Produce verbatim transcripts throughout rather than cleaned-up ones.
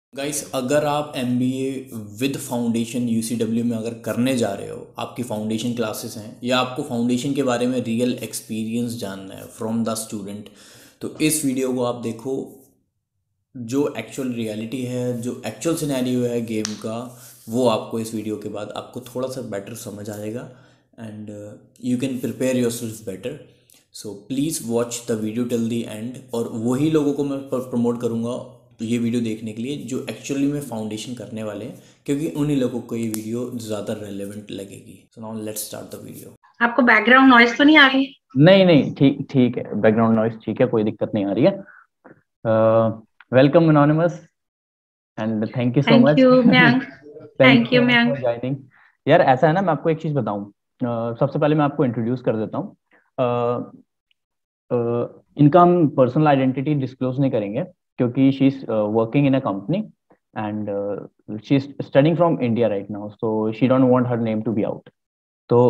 Guys, अगर आप M B A with foundation U C W में अगर करने जा रहे हो, आपकी फाउंडेशन क्लासेस हैं या आपको फाउंडेशन के बारे में रियल एक्सपीरियंस जानना है फ्रॉम द स्टूडेंट, तो इस वीडियो को आप देखो। जो एक्चुअल रियलिटी है, जो एक्चुअल सिनेरियो है गेम का, वो आपको इस वीडियो के बाद आपको थोड़ा सा बेटर समझ आएगा and you can prepare yourself better. So please watch the video till the end. और वही लोगों को मैं प्रमोट करूँगा ये वीडियो देखने के लिए जो एक्चुअली में फाउंडेशन करने वाले हैं, क्योंकि उन्हीं लोगों को ये वीडियो ज़्यादा रेलेवेंट लगेगी। So now let's start the video. आपको बैकग्राउंड नॉइज तो नहीं आ रही? नहीं नहीं, ठीक ठीक है, बैकग्राउंड नॉइस ठीक है, कोई दिक्कत नहीं आ रही है। Welcome anonymous and thank you so thank much. You Mayank. Thank you thank you so much for Mayank. Joining. यार ऐसा है ना, मैं आपको एक चीज़ बताऊं। अ, सबसे पहले मैं आपको इंट्रोड्यूस कर देता हूँ। अ, अ, इनका हम पर्सनल आइडेंटिटी डिस्क्लोज नहीं करेंगे क्योंकि she is working in a company and she is studying from India right now, so she don't want her name to be out. तो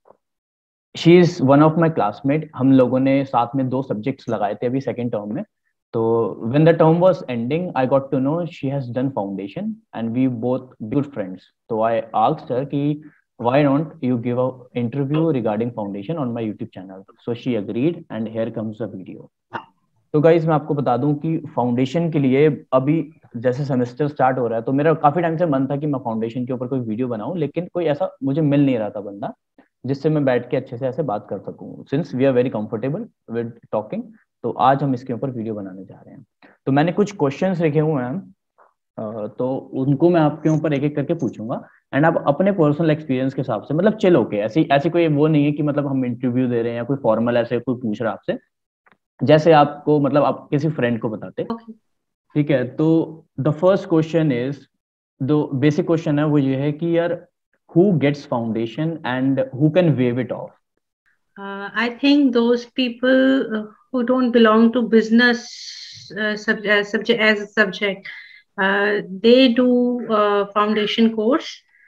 she is one of my classmate. हम लोगों ने साथ में दो सब्जेक्ट्स लगाए थे अभी सेकेंड टर्म में। तो when the term was ending, I got to know she has done foundation and we both good friends. So I asked her कि why don't you give a interview regarding foundation on my YouTube channel? So she agreed and here comes the video. तो guys मैं आपको बता दूं कि foundation के लिए अभी जैसे सेमेस्टर स्टार्ट हो रहा है, तो मेरा काफी टाइम से मन था कि मैं फाउंडेशन के ऊपर कोई वीडियो बनाऊं, लेकिन कोई ऐसा मुझे मिल नहीं रहा था बंदा जिससे मैं बैठ के अच्छे से ऐसे बात कर सकूं। Since we are very comfortable with talking, तो आज हम इसके ऊपर वीडियो बनाने जा रहे हैं। तो मैंने कुछ क्वेश्चंस लिखे हुए हैं, अ, तो उनको मैं आपके ऊपर एक एक करके पूछूंगा एंड आप अपने पर्सनल एक्सपीरियंस के हिसाब से, मतलब चिल होके, ऐसी ऐसी कोई वो नहीं है कि मतलब हम इंटरव्यू दे रहे हैं या कोई फॉर्मल ऐसे कोई पूछ रहा है आपसे, जैसे आपको मतलब आप किसी फ्रेंड को बताते। ओके। ठीक है, तो द फर्स्ट क्वेश्चन इज, जो बेसिक क्वेश्चन है वो ये है कि यार, who gets foundation and who can wave it off? I think those people who don't belong to business uh, sub- uh, subject as a subject, uh, they do uh, foundation course.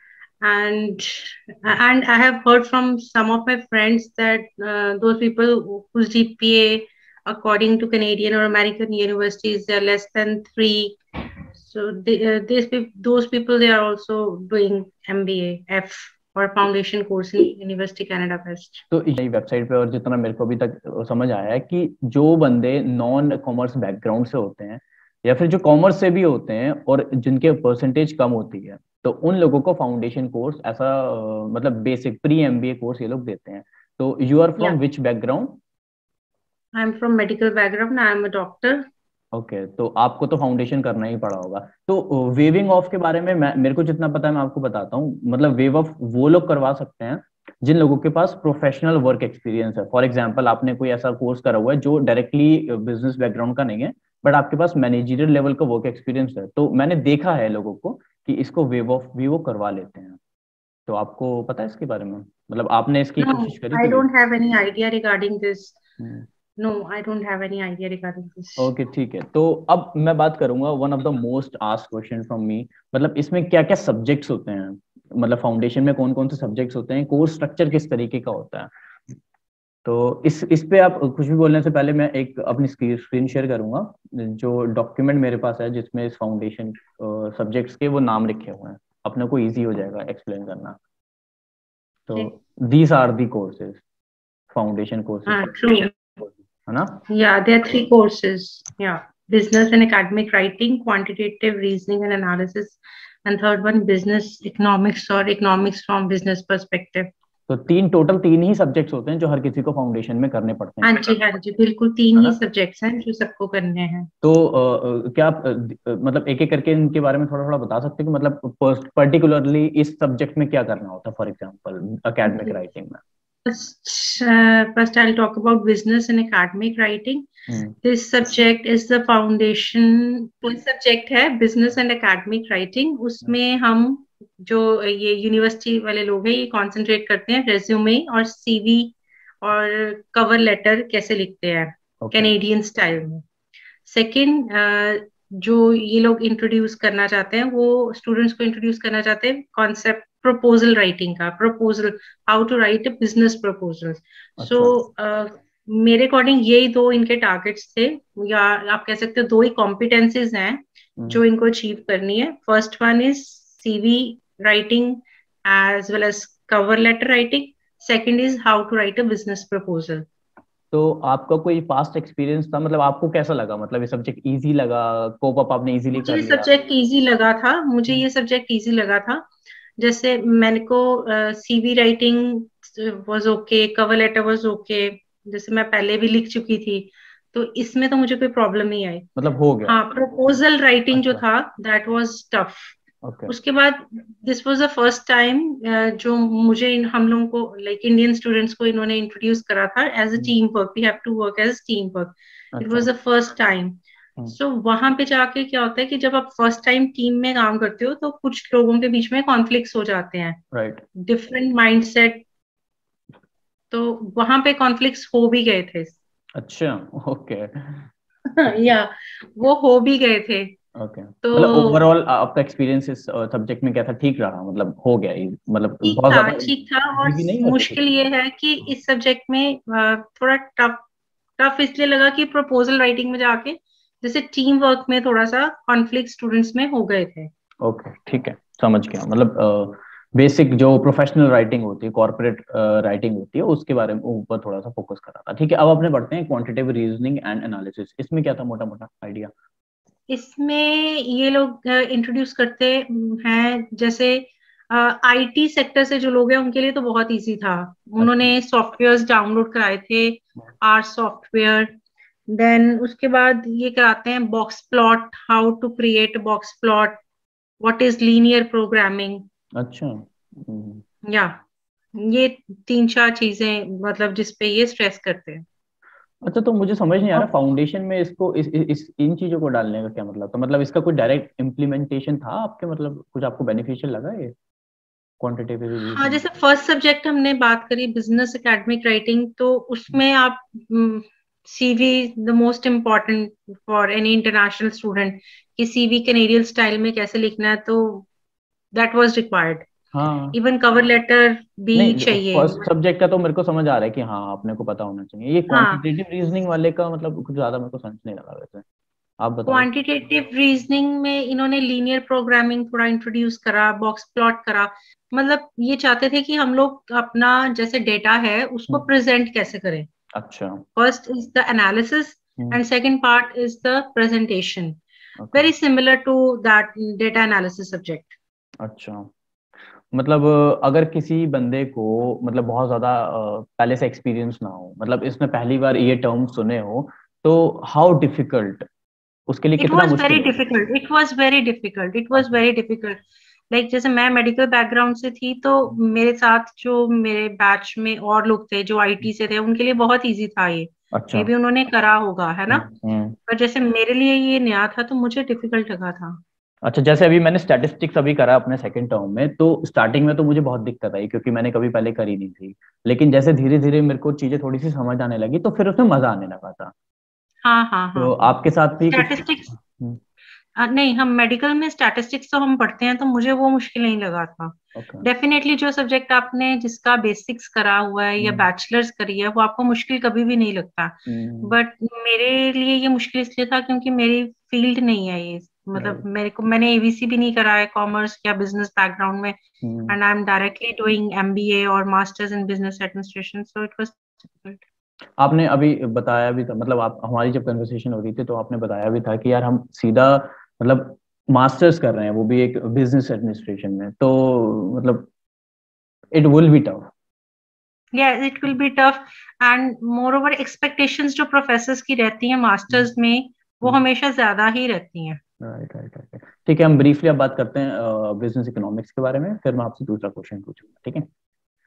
And and I have heard from some of my friends that uh, those people whose G P A according to Canadian or American universities, they are less than three. So they, uh, these peop- those people, they are also doing M B A F or foundation course in University Canada West. तो यही website पे, और जितना मेरे को अभी तक समझ आया है कि जो बंदे नॉन कॉमर्स बैकग्राउंड से होते हैं या फिर जो कॉमर्स से भी होते हैं और जिनके परसेंटेज कम होती है, तो उन लोगों को फाउंडेशन कोर्स ऐसा, अ, मतलब बेसिक प्री एमबीए कोर्स ये लोग देते हैं। तो you are from Yeah, which background? I'm from medical background. I am a doctor. Okay okay, तो आपको तो फाउंडेशन करना ही पड़ा होगा। तो वेविंग ऑफ के बारे में मैं, मेरे को जितना पता है मैं आपको बताता हूँ। मतलब वेव ऑफ वो लोग करवा सकते हैं जिन लोगों के पास प्रोफेशनल वर्क एक्सपीरियंस है। फॉर एग्जांपल, आपने कोई ऐसा कोर्स करा हुआ है जो डायरेक्टली बिजनेस बैकग्राउंड का नहीं है, बट आपके पास मैनेजरियल लेवल का वर्क एक्सपीरियंस है, तो मैंने देखा है लोगों को कि इसको वेव ऑफ भी वो करवा लेते हैं। तो आपको पता है इसके बारे में? मतलब आपने इसकी कोशिश No, करी I थी? don't have any idea regarding this. Hmm. No, I don't have any idea regarding this. ओके ठीक है, तो अब मैं बात करूंगा one of the most asked question from me. मतलब इसमें क्या क्या सब्जेक्ट्स होते हैं, मतलब फाउंडेशन में कौन कौन से सब्जेक्ट्स होते हैं, कोर्स स्ट्रक्चर किस तरीके का होता है। तो इस इस पे आप कुछ भी बोलने से पहले मैं एक अपनी स्क्रीन शेयर करूंगा, जो डॉक्यूमेंट मेरे पास है जिसमें इस फाउंडेशन सब्जेक्ट्स के वो नाम लिखे हुए हैं। अपने को इजी हो जाएगा एक्सप्लेन करना। तो Okay. These are the courses, foundation courses, Ah, true. है ना? Yeah, there are three courses. Yeah, business and academic writing, quantitative reasoning and analysis, and third one, business economics or economics from business perspective. तो तीन, total तीन ही subjects होते हैं जो हर किसी को फाउंडेशन में करने पड़ते हाँ हैं, जी, हाँ जी, बिल्कुल तीन है ही ना? सब्जेक्ट्स हैं जो सबको करने हैं। तो अ, अ, क्या आप अ, अ, मतलब एक एक करके इनके बारे में थोड़ा थोड़ा बता सकते हैं कि मतलब पर्टिकुलरली इस सब्जेक्ट में क्या करना होता है, for example academic Okay. Writing में? First, uh, first I'll talk about business and academic writing. Hmm. This subject is the foundation. कोई सब्जेक्ट है business and academic writing, उसमें हम जो ये यूनिवर्सिटी वाले लोग हैं ये कंसंट्रेट करते हैं रेज्यूमे और सीवी और कवर लेटर कैसे लिखते हैं ओके। कैनेडियन स्टाइल में। सेकंड, जो ये लोग इंट्रोड्यूस करना चाहते हैं, वो स्टूडेंट्स को इंट्रोड्यूस करना चाहते हैं कॉन्सेप्ट प्रपोजल राइटिंग का। Proposal, how to write a business proposal. So अच्छा। मेरे अकॉर्डिंग यही दो इनके टारगेट्स थे, या आप कह सकते हो दो ही कॉम्पिटेंसीज हैं जो इनको अचीव करनी है. First one is CV writing as well as cover letter writing. Second is how to write a business proposal. तो आपका कोई पास्ट एक्सपीरियंस था, मतलब आपको कैसा लगा, मतलब ये सब्जेक्ट इजी लगा, कोप अप आपने इजीली मुझे कर ये लिया? सब्जेक्ट इजी लगा था. मुझे ये सब्जेक्ट इजी लगा था. जैसे मैंने को CV writing was okay, cover letter was okay, जैसे मैं पहले भी लिख चुकी थी, तो इसमें तो मुझे कोई प्रॉब्लम नहीं आई. मतलब हो गया? हाँ, प्रपोजल राइटिंग जो अच्छा, था दैट वाज टफ. ओके। उसके बाद this was the first time जो मुझे इन, हम लोगों को लाइक इंडियन स्टूडेंट्स को इन्होंने इंट्रोड्यूस करा था as a team work. We have to work as team work. It अच्छा। Was the first time. So वहां पे जाके क्या होता है कि जब आप फर्स्ट टाइम टीम में काम करते हो तो कुछ लोगों के बीच में कॉन्फ्लिक्ट्स हो जाते हैं, राइट। Different mindset. तो वहां पे कॉन्फ्लिक्ट्स हो भी गए थे. अच्छा, ओके। या वो हो भी गए थे. ओके, तो मतलब ओवरऑल आपका एक्सपीरियंस इस सब्जेक्ट में क्या था? ठीक रहा, मतलब हो गया ये, मतलब ठीक बहुत था, ज्यादा ठीक था. और इजी नहीं और मुश्किल डिफिकल्ट? ये है कि इस सब्जेक्ट में अ, थोड़ा टफ टफ इसलिए लगा कि प्रपोजल राइटिंग में जाके जैसे टीम वर्क में थोड़ा सा कॉन्फ्लिक्ट स्टूडेंट्स में हो गए थे. ओके, ठीक है, समझ गया। मतलब बेसिक जो प्रोफेशनल राइटिंग होती है, कॉर्पोरेट राइटिंग होती है, उसके बारे में ऊपर थोड़ा सा फोकस करा था। ठीक है, अब अपने बढ़ते हैं क्वांटिटेटिव रीजनिंग एंड एनालिसिस। इसमें क्या था मोटा मोटा आइडिया? इसमें ये लोग इंट्रोड्यूस करते हैं, जैसे आईटी सेक्टर से जो लोग हैं उनके लिए तो बहुत इजी था. अच्छा। उन्होंने सॉफ्टवेयर्स डाउनलोड कराए थे, आर सॉफ्टवेयर. देन उसके बाद ये कराते हैं box plot, how to create box plot, what is linear programming. अच्छा। हम्म। या ये तीन चार चीजें मतलब जिसपे ये स्ट्रेस करते हैं. अच्छा, तो मुझे समझ नहीं आ रहा फाउंडेशन में इसको इस, इस, इस इन चीजों को डालने का क्या मतलब था? मतलब इसका कोई डायरेक्ट इम्प्लीमेंटेशन था आपके, मतलब कुछ आपको बेनिफिशियल लगा ये क्वांटिटेटिव हाँ, रीजनिंग? जैसे फर्स्ट सब्जेक्ट हमने बात करी बिजनेस एकेडमिक राइटिंग, तो उसमें आप CV the most important for any international student कि सीवी कैनेडियन स्टाइल में कैसे लिखना है, तो दैट वाज रिक्वायर्ड. हाँ। इवन कवर लेटर भी नहीं, चाहिए. फर्स्ट सब्जेक्ट का तो मेरे को समझ आ रहा है कि हाँ अपने को पता होना चाहिए। ये हाँ, क्वांटिटेटिव रीजनिंग वाले का मतलब कुछ ज्यादा मेरे को समझ नहीं लगा वैसे। आप बताओ। क्वांटिटेटिव रीजनिंग में इन्होंने लीनियर प्रोग्रामिंग थोड़ा इंट्रोड्यूस करा, बॉक्स प्लॉट करा. मतलब ये चाहते थे कि हम लोग अपना जैसे डेटा है उसको हम्म, प्रेजेंट कैसे करें. अच्छा। First is the analysis hmm, and second part is the presentation. Okay. Very similar to that data analysis subject. अच्छा, मतलब अ, अगर किसी बंदे को मतलब बहुत ज्यादा अ, पहले से एक्सपीरियंस ना हो, मतलब इसने पहली बार ये टर्म सुने हो, तो हाउ डिफिकल्ट, उसके लिए It कितना was मुश्किल very होगा? difficult. It was very difficult. It was अच्छा। very difficult. लाइक जैसे मैं मेडिकल बैकग्राउंड से थी, तो मेरे साथ जो मेरे बैच में और लोग थे जो आईटी से थे उनके लिए बहुत इजी था ये. अच्छा। मे बी उन्होंने करा होगा, है ना. हम्म, हम्म। पर जैसे मेरे लिए ये नया था तो मुझे डिफिकल्ट लगा था. अच्छा, जैसे अभी मैंने स्टैटिस्टिक्स अभी करा अपने सेकंड टर्म में, तो स्टार्टिंग में तो मुझे बहुत दिक्कत आई क्योंकि मैंने कभी पहले करी नहीं थी। लेकिन जैसे धीरे धीरे मेरे को चीजें थोड़ी सी समझ आने लगी तो फिर उसमें मजा आने लगा था। हाँ, हाँ, हाँ, तो हाँ. आपके साथ भी कुछ? स्टैटिस्टिक्स हम्म, नहीं, हम मेडिकल में स्टैटिस्टिक्स तो हम पढ़ते हैं, तो मुझे वो मुश्किल नहीं लगा था. ओके। डेफिनेटली जो सब्जेक्ट आपने जिसका बेसिक्स करा हुआ है या हम्म, बैचलर्स करी है वो आपको मुश्किल कभी भी नहीं लगता. हम्म, बट मेरे लिए ये मुश्किल इसलिए था क्योंकि मेरी फील्ड नहीं है ये. मतलब राइट। मेरे को मैंने एबीसी भी नहीं करा है कॉमर्स या बिजनेस बैकग्राउंड में. Hmm. And I am directly doing MBA और masters in business administration, so it was difficult. आपने अभी बताया भी था, मतलब आप हमारी जब कन्वर्सेशन हो रही थी तो आपने बताया भी था कि यार हम सीधा मतलब मास्टर्स कर रहे हैं, वो भी एक बिजनेस एडमिनिस्ट्रेशन में, तो मतलब it will be tough. Yeah, it will be tough. And moreover expectations जो प्रोफेसर्स की रहती हैं मास्टर्स में वो हमेशा ज्यादा ही रहती हैं. Right, right, right. ठीक है, हम ब्रीफली अब बात करते हैं बिजनेस इकोनॉमिक्स के बारे में, फिर मैं आपसे दूसरा क्वेश्चन पूछूंगा। ठीक है?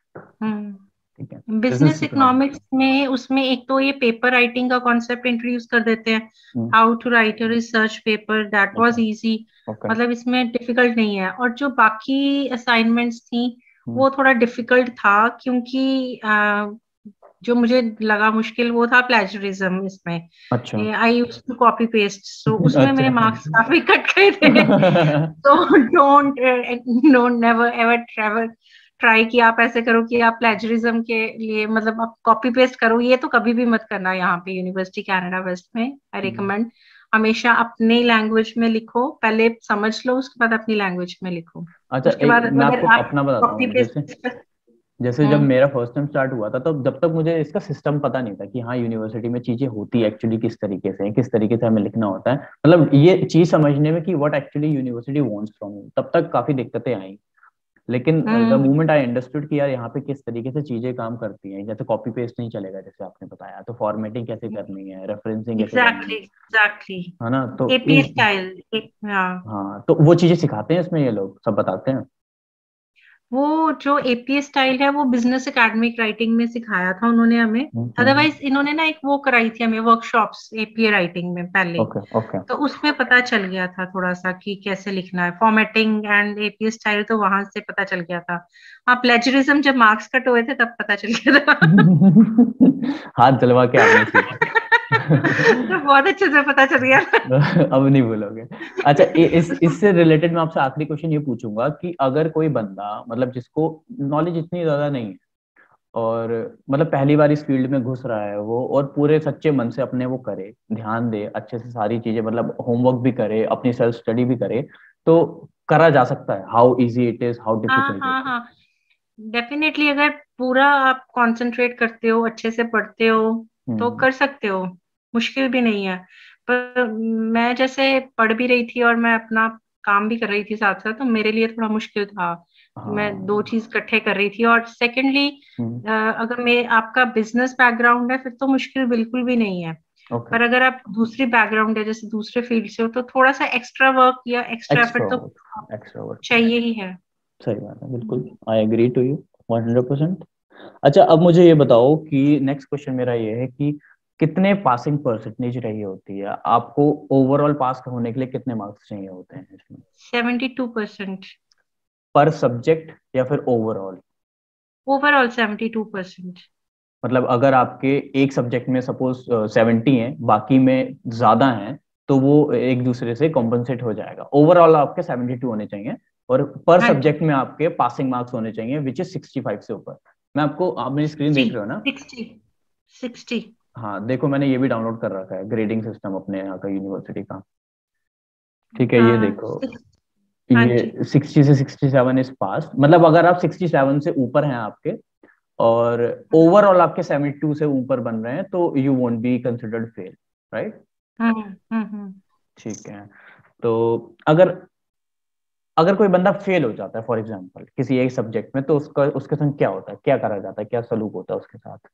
हम्म. ठीक है। Business business economics. इकोनॉमिक्स में उसमें एक तो ये पेपर राइटिंग का कॉन्सेप्ट इंट्रोड्यूस कर देते हैं. How to write a research paper, that was okay, easy. Okay. मतलब इसमें डिफिकल्ट नहीं है. और जो बाकी असाइनमेंट्स थी वो थोड़ा डिफिकल्ट था क्योंकि अ, जो मुझे लगा मुश्किल वो था प्लेजरिज्म इसमें. अच्छा। I used to copy paste, so उसमें मेरे अच्छा। मार्क्स काफी कट गए थे. तो don't don't never ever travel try कि आप ऐसे करो कि आप प्लेजरिज्म के लिए मतलब आप कॉपी पेस्ट करो. ये तो कभी भी मत करना यहाँ पे यूनिवर्सिटी कनाडा वेस्ट में, आई रिकमेंड. हमेशा अपनी लैंग्वेज में लिखो, पहले समझ लो उसके बाद अपनी लैंग्वेज में लिखो। अच्छा, उसके एक बाद मैं अगर आपको आप अपना बताता कॉपी हूँ। जैसे पेस्ट जैसे जब हम्म मेरा फर्स्ट टाइम स्टार्ट हुआ था, तो जब तक मुझे इसका सिस्टम पता नहीं था कि हाँ यूनिवर्सिटी में चीजें होती एक्चुअली किस तरीके से हैं, किस तरीके से हमें लिखना होता है, मतलब ये चीज समझने में कि what actually university wants from you, तब तक काफी दिक्कतें आई। लेकिन the hmm moment I understood कि यार यहाँ पे किस तरीके से चीजें काम करती हैं, जैसे कॉपी पेस्ट नहीं चलेगा जैसे आपने बताया, तो फॉर्मेटिंग कैसे करनी है, रेफरेंसिंग कैसे करनी एग्जैक्टली है एग्जैक्टली है ना, तो एपीए इस स्टाइल। हाँ, हाँ, तो वो चीजें सिखाते हैं इसमें, ये लोग सब बताते हैं। वो जो एपीए स्टाइल है वो बिजनेस एकेडमिक राइटिंग में सिखाया था उन्होंने हमें। अदरवाइज इन्होंने ना एक वो कराई थी हमें वर्कशॉप्स एपीए राइटिंग में पहले, ओके ओके। तो उसमें पता चल गया था थोड़ा सा कि कैसे लिखना है, फॉर्मेटिंग एंड एपीए स्टाइल, तो वहां से पता चल गया था। हाँ, प्लेजरिज्म जब मार्क्स कट हुए थे तब पता चल गया था। हाथ जलवा के आपने सीखा। तो बहुत अच्छे से पता चल गया। अब नहीं भूलोगे। अच्छा, इ, इस इससे रिलेटेड मैं आपसे आखिरी क्वेश्चन ये पूछूंगा कि अगर कोई बंदा, मतलब जिसको नॉलेज इतनी ज्यादा नहीं है, और मतलब पहली बार इस फील्ड में घुस रहा है वो, और पूरे सच्चे मन से अपने वो करे, ध्यान दे अच्छे से सारी चीजें, मतलब होमवर्क भी करे, अपनी सेल्फ स्टडी भी करे, तो करा जा सकता है? How easy it is, how हाँ डिफिकल्ट हाँ इट इज? हाँ, डेफिनेटली अगर पूरा आप कंसंट्रेट करते हो, अच्छे से पढ़ते हो, तो हम्म। कर सकते हो। मुश्किल भी नहीं है। पर मैं जैसे पढ़ भी रही थी और मैं अपना काम भी कर रही थी साथ साथ, तो मेरे लिए थोड़ा मुश्किल था। मैं दो हाँ। चीज इकट्ठे कर रही थी। और सेकेंडली, हम्म। अगर मैं आपका बिजनेस बैकग्राउंड है फिर तो मुश्किल बिल्कुल भी नहीं है। ओके। पर अगर आप दूसरी बैकग्राउंड है, जैसे दूसरे फील्ड से हो, तो थोड़ा सा एक्स्ट्रा वर्क या एक्स्ट्रा एक्स्ट्रा एफर्ट तो वर्क, एक्स्ट्रा वर्क। चाहिए ही है। सही बात है, बिल्कुल I agree to you one hundred percent. अच्छा, अब मुझे ये बताओ कि नेक्स्ट क्वेश्चन मेरा ये है कि कितने पासिंग परसेंटेज रही होती है आपको? ओवरऑल पास होने के लिए कितने मार्क्स चाहिए होते हैं इसमें? Seventy two percent. पर सब्जेक्ट या फिर overall? Overall seventy two percent. मतलब अगर आपके एक सब्जेक्ट में सपोज सेवेंटी है, बाकी में ज्यादा है, तो वो एक दूसरे से कॉम्पनसेट हो जाएगा। ओवरऑल आपके सेवेंटी टू होने चाहिए, और पर हाँ जी। सब्जेक्ट में आपके पासिंग मार्क्स होने चाहिए विच इज सिक्सटी फाइव से ऊपर। मैं आपको, आप मेरी स्क्रीन जी, देख रहे हो ना? Sixty sixty. हाँ देखो, मैंने ये भी डाउनलोड कर रखा है, ग्रेडिंग सिस्टम अपने यहाँ का यूनिवर्सिटी का। ठीक है, ये हाँ देखो, सिक्स हाँ जी। ये सिक्सटी से सिक्सटी सेवन इज पास, मतलब अगर आप सिक्सटी सेवन से ऊपर हैं आपके, और ओवरऑल आपके सेवेंटी टू से ऊपर बन रहे हैं, तो you won't be considered fail, right? Hmm hmm hmm ठीक है। तो अगर अगर कोई बंदा फेल हो जाता है फॉर एग्जांपल किसी एक सब्जेक्ट में, तो उसका उसके संग क्या होता है, क्या करा जाता है, क्या सलूक होता है उसके साथ?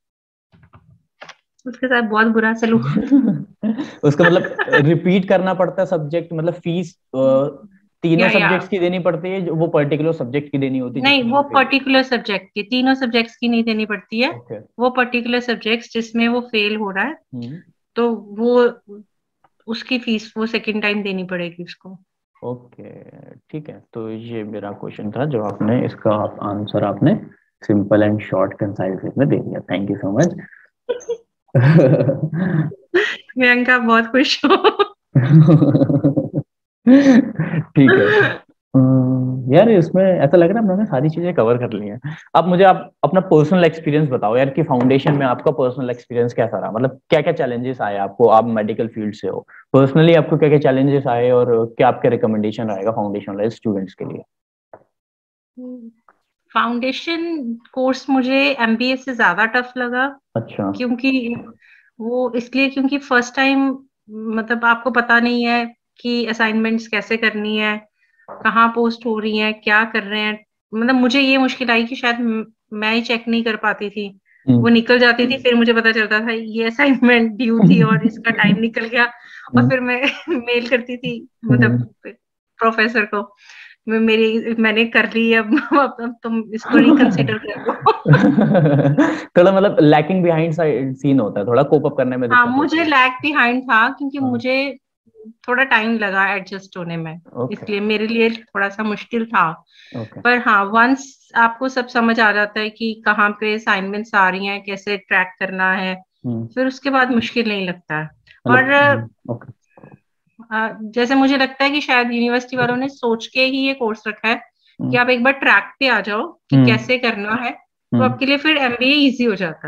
उसके साथ बहुत बुरा सलूक। उसका मतलब रिपीट करना पड़ता है सब्जेक्ट, मतलब फीस तीनों या या सब्जेक्ट्स की देनी पड़ती है, जो वो पर्टिकुलर सब्जेक्ट की देनी होती है नहीं, जिसमें वो वो फेल हो? पर्टिकुलर सब्जेक्ट की, तीनों सब्जेक्ट्स की नहीं देनी पड़ती है। ओके। वो पर्टिकुलर सब्जेक्ट्स जिसमें वो फेल हो रहा है, हम्म। तो वो उसकी फीस वो सेकंड टाइम देनी पड़ेगी उसको। ओके, ठीक है, तो ये मेरा क्वेश्चन था जो आपने, इसका आप आंसर आपने सिंपल एंड शॉर्ट कंसाइज में दे दिया, thank you so much. Priyanka बहुत खुश हो। ठीक है। अम्म, यार इसमें ऐसा लग रहा है मैंने सारी चीजें कवर कर ली हैं। अब मुझे आप अपना पर्सनल एक्सपीरियंस बताओ यार, कि फाउंडेशन में आपका पर्सनल एक्सपीरियंस कैसा रहा, मतलब क्या क्या चैलेंजेस आए आपको, आप मेडिकल फील्ड से हो, पर्सनली आपको क्या क्या चैलेंजेस आए, और क्या आपके रिकमेंडेशन रहेगा फाउंडेशन वाले स्टूडेंट्स के लिए? फाउंडेशन कोर्स मुझे एमबीए से ज्यादा टफ लगा। अच्छा। क्योंकि वो इसलिए क्योंकि फर्स्ट टाइम, मतलब आपको पता नहीं है कि असाइनमेंट्स कैसे करनी है, कहाँ पोस्ट हो रही है, क्या कर रहे हैं। मतलब मुझे ये मुश्किल आई कि शायद म- मैं ही चेक नहीं कर पाती थी। वो हम्म। निकल जाती थी, फिर मुझे पता चलता था ये असाइनमेंट ड्यू थी और इसका टाइम निकल गया। और हम्म। फिर मैं मेल करती थी, मतलब हम्म। प्रोफेसर को, मैं मेरी मैंने कर ली है, अब अब अब तुम इसको रिकंसिडर कर लो। थोड़ा मतलब लैकिंग बिहाइंड सीन होता है, थोड़ा कोप अप करने में हाँ, दिक्कत होती मुझे है। लैग बिहाइंड था क्योंकि हाँ। मुझे थोड़ा टाइम लगा एडजस्ट होने में। ओके। इसलिए मेरे लिए थोड़ा सा मुश्किल था। ओके। पर हाँ, वंस आपको सब समझ आ जाता है कि कहाँ पे असाइनमेंट्स आ रही हैं, कैसे ट्रैक करना है, हम्म। फिर उसके बाद मुश्किल नहीं लगता है। और मतलब ओके। अ, जैसे मुझे लगता है कि शायद यूनिवर्सिटी वालों ने सोच के ही ये कोर्स रखा है कि हम्म। आप एक बार ट्रैक पे आ जाओ कि हम्म। कैसे करना है, तो हम्म। आपके लिए फिर एमबीए इजी हो जाता है।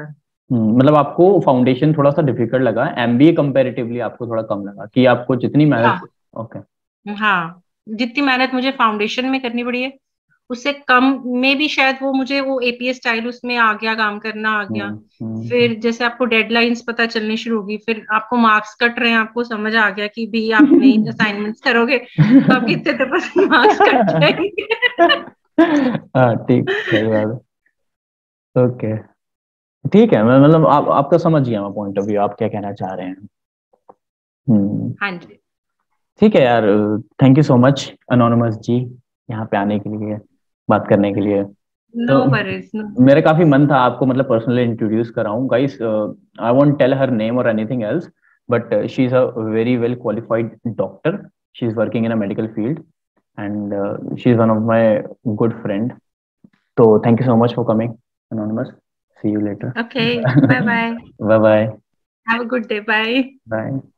मतलब आपको फाउंडेशन थोड़ा सा डिफिकल्ट लगा, एमबीए कंपैरेटिवली आपको थोड़ा कम लगा कि आपको जितनी मेहनत। हाँ ओके। हाँ, जितनी मेहनत मुझे फाउंडेशन में करनी पड़ी है उससे कम में भी शायद वो मुझे वो एपीए स्टाइल उसमें आ गया, काम करना आ गया। हम्म हम्म फिर जैसे आपको डेडलाइंस पता चलनी शुरू होगी, फिर आपको मार्क्स कट रहे हैं, आपको समझ आ गया कि भी आप नहीं असाइनमेंट्स करोगे तो आपके इतने तो परसेंट मार्क्स कट जाएंगे। हाँ ठीक, सही बात है। ओके ठीक है, मैं मतलब आप आपका समझ गया मैं पॉइंट ऑफ व्यू, आप क्या कहना चाह रहे हैं। हम्म हाँ जी। ठीक है यार, thank you so much anonymous ji यहाँ पे आने के लिए, बात करने के लिए। नो तो वरीज, नो। मेरा काफी मन था आपको मतलब पर्सनली इंट्रोड्यूस कराऊं guys, I won't tell her name और anything else, but she is a very well qualified doctor, she is working in a medical field and she is one of my good friend. तो thank you so much for coming anonymous, see you later. Okay, bye bye, bye bye. Have a good day, bye. Bye.